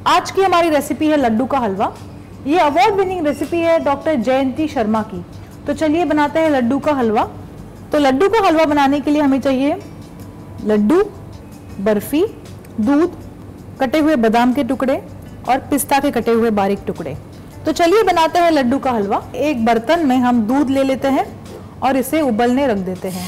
आज की हमारी रेसिपी है लड्डू का हलवा। ये अवार्ड विनिंग रेसिपी है डॉक्टर जयंती शर्मा की। तो चलिए बनाते हैं लड्डू का हलवा। तो लड्डू का हलवा बनाने के लिए हमें चाहिए लड्डू, बर्फी, दूध, कटे हुए बादाम के टुकड़े और पिस्ता के कटे हुए बारीक टुकड़े। तो चलिए बनाते हैं लड्डू का हलवा। एक बर्तन में हम दूध ले लेते हैं और इसे उबलने रख देते हैं।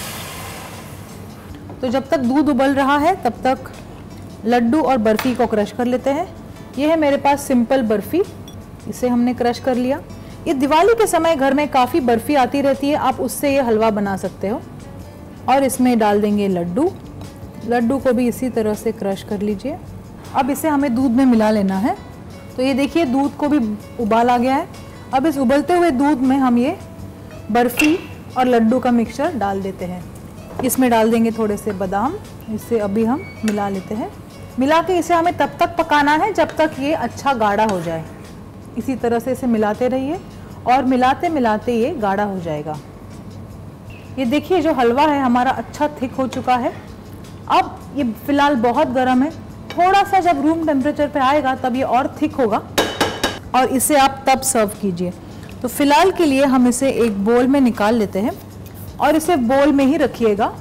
तो जब तक दूध उबल रहा है तब तक लड्डू और बर्फी को क्रश कर लेते हैं। ये है मेरे पास सिंपल बर्फी, इसे हमने क्रश कर लिया। ये दिवाली के समय घर में काफ़ी बर्फी आती रहती है, आप उससे ये हलवा बना सकते हो। और इसमें डाल देंगे लड्डू। लड्डू को भी इसी तरह से क्रश कर लीजिए। अब इसे हमें दूध में मिला लेना है। तो ये देखिए दूध को भी उबाल आ गया है। अब इस उबलते हुए दूध में हम ये बर्फी और लड्डू का मिक्सचर डाल देते हैं। इसमें डाल देंगे थोड़े से बादाम। इसे अभी हम मिला लेते हैं। मिला के इसे हमें तब तक पकाना है जब तक ये अच्छा गाढ़ा हो जाए। इसी तरह से इसे मिलाते रहिए और मिलाते मिलाते ये गाढ़ा हो जाएगा। ये देखिए जो हलवा है हमारा अच्छा थिक हो चुका है। अब ये फिलहाल बहुत गर्म है, थोड़ा सा जब रूम टेम्परेचर पे आएगा तब ये और थिक होगा और इसे आप तब सर्व कीजिए। तो फिलहाल के लिए हम इसे एक बोल में निकाल लेते हैं और इसे बोल में ही रखिएगा।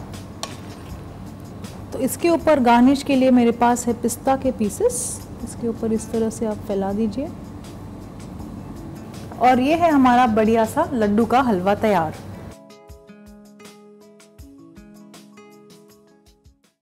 तो इसके ऊपर गार्निश के लिए मेरे पास है पिस्ता के पीसेस। इसके ऊपर इस तरह से आप फैला दीजिए और ये है हमारा बढ़िया सा लड्डू का हलवा तैयार।